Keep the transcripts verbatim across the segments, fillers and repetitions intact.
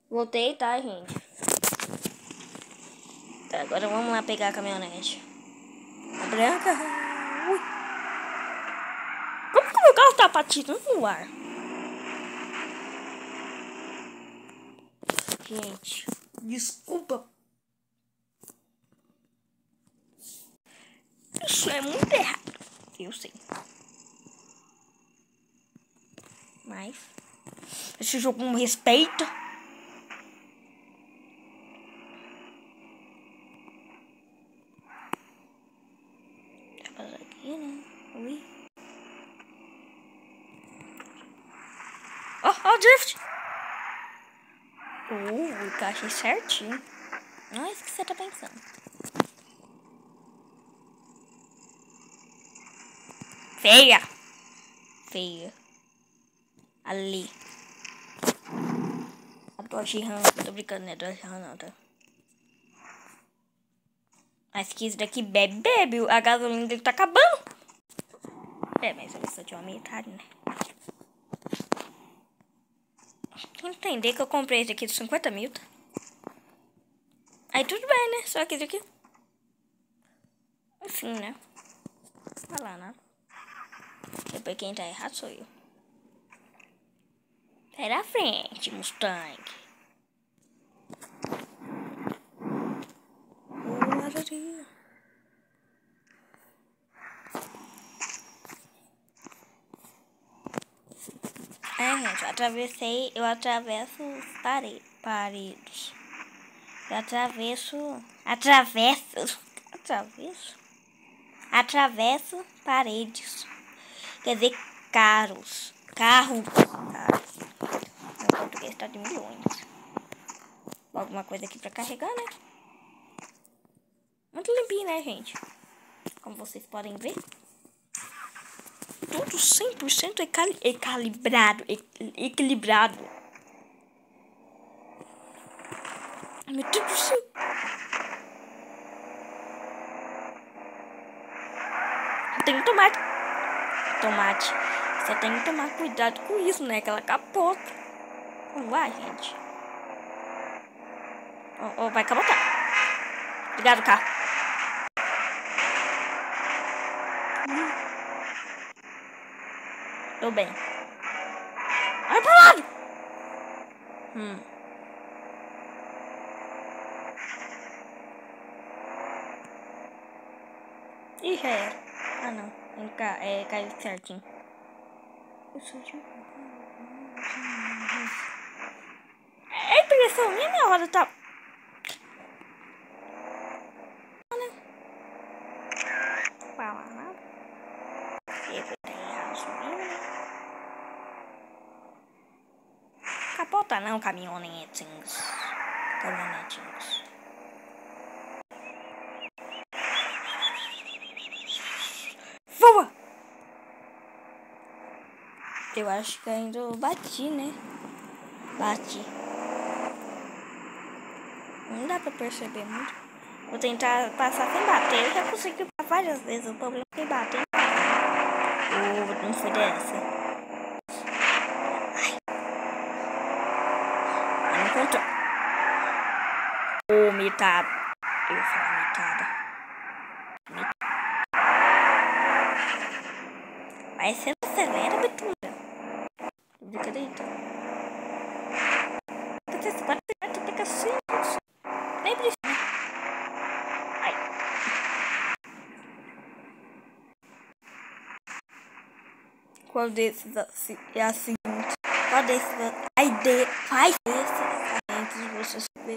Voltei, tá, gente? Tá, agora vamos lá pegar a caminhonete. A branca. Ui. Como que o meu carro tá patinando no ar? Gente, desculpa. Isso é muito errado. Eu sei. Mas esse jogo não respeita. Deixa eu passar aqui, né? Ui. Ó, oh, ó, oh, drift. Uh, encaixei certinho. Não é isso que você tá pensando. Feia. Feia. Ali. A Dodge Ram. Tô brincando, né? Dodge Ram não, tá? Mas que isso daqui bebe, bebe. A gasolina dele tá acabando. É, mas eu só tinha uma metade, né? Entender que eu comprei esse aqui de cinquenta mil, tá? Aí tudo bem, né? Só que esse aqui. Enfim, né? Vai lá, né? Depois quem tá errado sou eu. Sai da frente, Mustang. É, gente, eu atravessei, eu atravesso os pare, paredes. Eu atravesso, atravesso, atravesso, atravesso paredes. Quer dizer, carros, carros, carros. Meu português tá de milhões. Alguma coisa aqui pra carregar, né? Muito limpinho, né, gente? Como vocês podem ver. Tudo cem por cento equilibrado. Equilibrado. Meu Deus do céu. Tem tomate. Tomate. Você tem que tomar cuidado com isso, né? Aquela capota. Vamos lá, gente. Oh, oh, vai capotar. Obrigado, carro. Hum. Tô bem. Vai pro lado. Hum. Ih, já era. Ah, não. É, caiu certinho. É impressão minha, minha roda tá... Fala nada. Capota não, caminhonetinhos. Caminhonetinhos. Voa! Eu acho que ainda eu bati, né? Bati. Não dá pra perceber muito. Vou tentar passar sem bater. Eu já consegui passar várias vezes. O problema é que bater. Oh, não foi dessa. Ai. Eu não encontrou. Ô, oh, metade. Eu vou falar metade. Vai ser acelera, Betulha. Brincadeira. Você pode ter que assim. Nem precisa. Ai. Qual desses assim, é assim? Qual desses a ideia faz esse antes de você saber?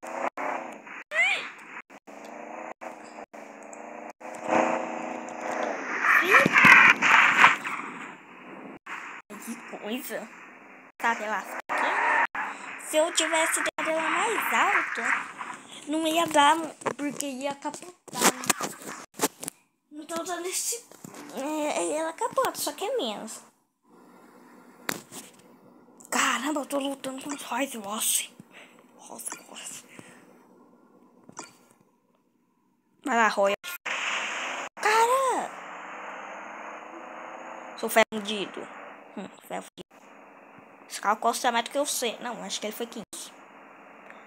Que coisa. Tá lá. Se eu tivesse dado ela mais alta, não ia dar, porque ia capotar. Então tá nesse. É, ela capota, só que é menos. Caramba, eu tô lutando com os Raiz Rossi. Rossi, Rossi. Vai lá, Roya. Cara! Sou fundido. Hum, fundido. Esse carro custa mais do que eu sei. Não, acho que ele foi quinze.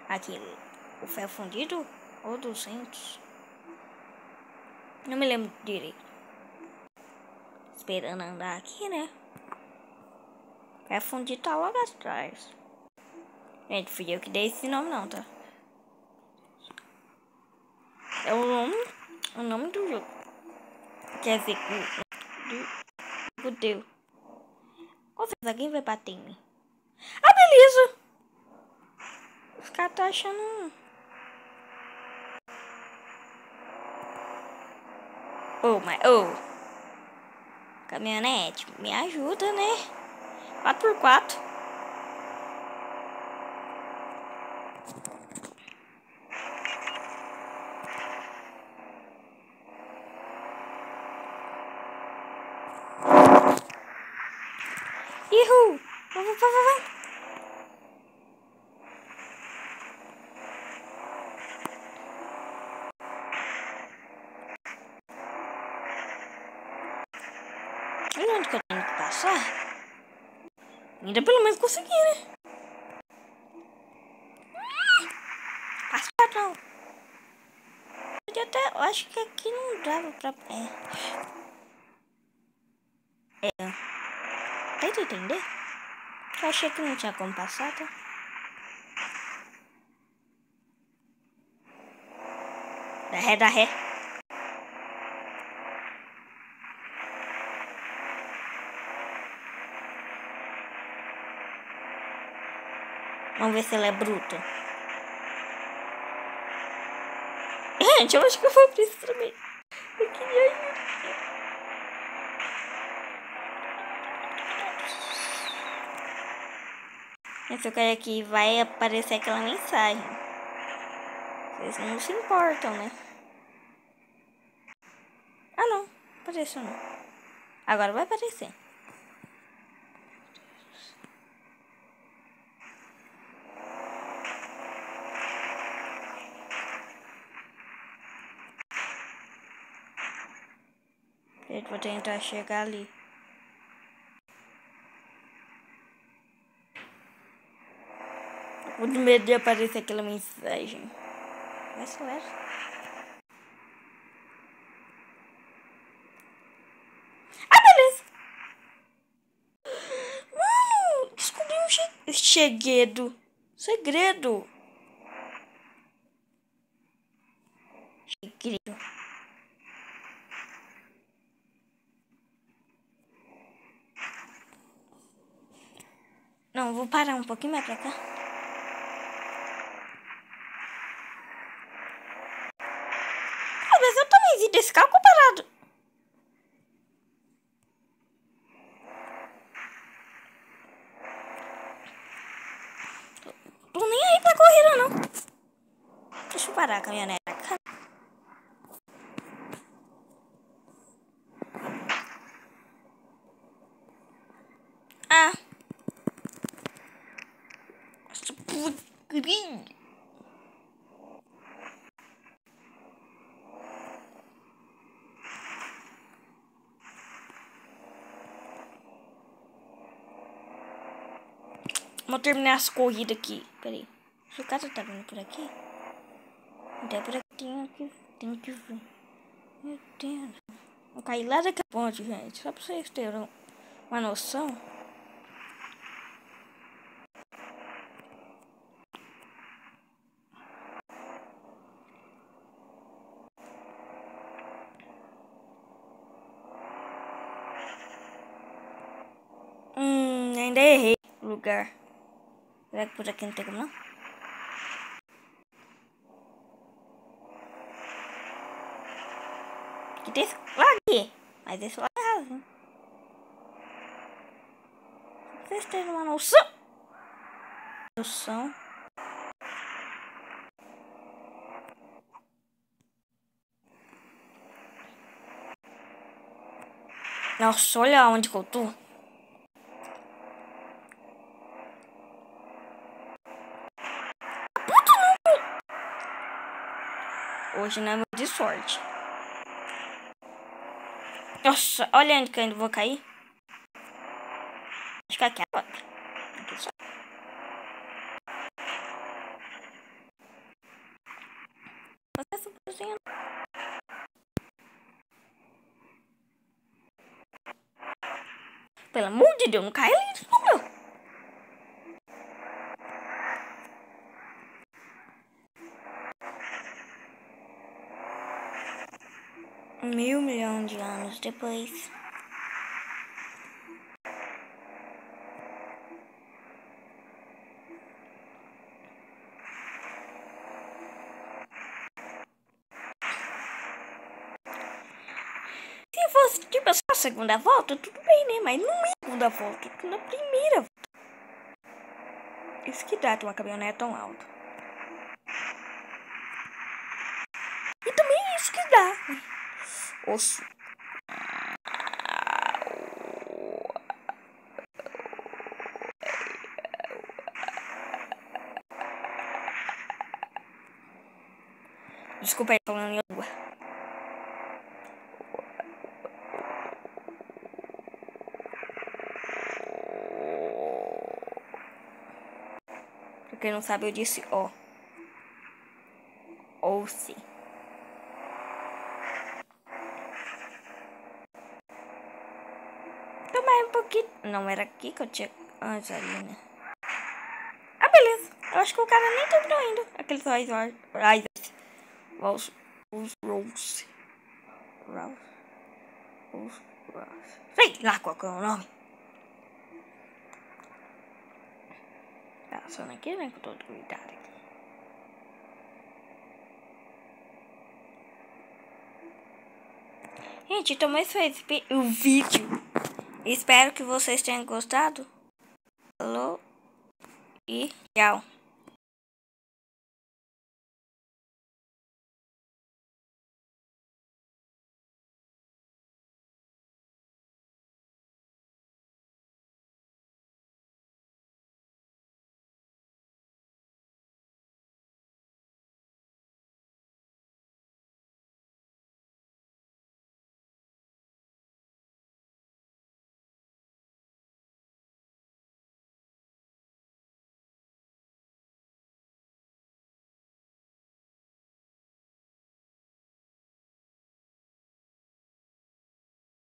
Aqui, o ferro fundido ou duzentos? Não me lembro direito. Esperando andar aqui, né? Ferro fundido tá logo atrás. Gente, fui eu que dei esse nome não, tá? É o nome, o nome do jogo. Quer dizer, o do Deus. Com certeza alguém vai bater em mim. Ah, beleza! Os caras tá achando... Oh, mas... Oh! Caminhonete, me ajuda, né? quatro por quatro. Ihu! Vai, vai, vai, vai. Olha onde que eu tenho que passar. Ainda pelo menos consegui, né? Passa não. Eu até eu acho que aqui não dava pra... É. É. Tenta entender? Eu achei que não tinha como passar, tá? Dá ré, dá ré. Vamos ver se ela é bruta. Gente, eu acho que eu vou precisar também. Eu queria ir. Se eu cair aqui, vai aparecer aquela mensagem. Vocês não se importam, né? Ah, não. Apareceu não. Agora vai aparecer. Eu vou tentar chegar ali. Com medo de aparecer aquela mensagem. Vai, acelera. Ah, beleza. Mano, descobri um che segredo. Segredo. Segredo. Não, vou parar um pouquinho mais pra cá. Ah, mas eu também vi desse carro comparado. Tô nem aí pra corrida, não. Deixa eu parar a caminhonete. Ah. Nossa, porcaria. Vamos terminar as corridas aqui. Peraí. Se o cara tá vindo por aqui. Então por aqui tem que, tem que vir. Meu Deus. Vou cair lá daquela ponte, gente. Só pra vocês terem uma noção. Hum, ainda errei o lugar. Será que por aqui não tem como não? Aqui tem esse lado aqui. Mas esse lado é errado, hein? Pra vocês terem uma noção. Noção. Nossa, olha onde que eu tô. Puta não. Hoje não é meu de sorte. Nossa, olha onde que eu ainda vou cair. Acho que aqui é a outra. Aqui só. essa coisinha. Pelo amor de Deus, não cai ali, não. Mil milhões de anos depois. Se fosse tipo só a segunda volta, tudo bem, né? Mas não é a segunda volta, tudo na primeira volta. Isso que dá de uma caminhonete tão alta. E também é isso que dá. Osso. Desculpa aí, falando em língua. Pra quem não sabe, eu disse ó. Ou se. Tomar um pouquinho. Não era aqui que eu tinha. Ah, ali, né? Ah, beleza. Eu acho que o cara nem terminou ainda. Aquele só Isaac. Rose. Rose. Rose. Rose. Rose. Sei lá qual que é o nome. Passando aqui, né? Com todo cuidado aqui. Gente, então esse foi o vídeo. Espero que vocês tenham gostado. Falou e tchau.